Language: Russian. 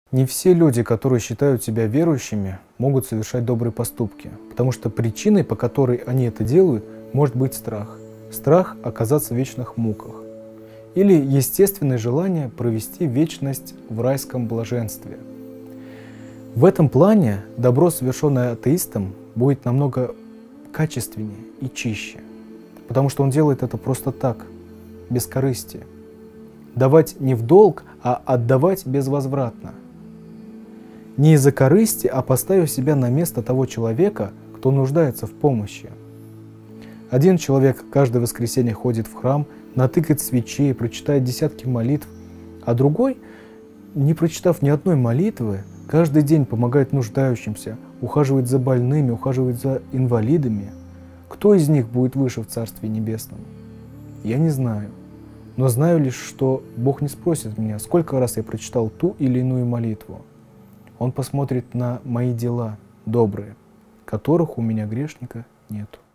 Не все люди, которые считают себя верующими, могут совершать добрые поступки, потому что причиной, по которой они это делают, может быть страх. Страх оказаться в вечных муках. Или естественное желание провести вечность в райском блаженстве. В этом плане добро, совершенное атеистом, будет намного качественнее и чище, потому что он делает это просто так, без корысти. Давать не в долг, а отдавать безвозвратно. Не из-за корысти, а поставив себя на место того человека, кто нуждается в помощи. Один человек каждое воскресенье ходит в храм, натыкает свечей, прочитает десятки молитв, а другой, не прочитав ни одной молитвы, каждый день помогает нуждающимся, ухаживает за больными, ухаживает за инвалидами. Кто из них будет выше в Царстве Небесном? Я не знаю. Но знаю лишь, что Бог не спросит меня, сколько раз я прочитал ту или иную молитву. Он посмотрит на мои дела добрые, которых у меня, грешника, нету.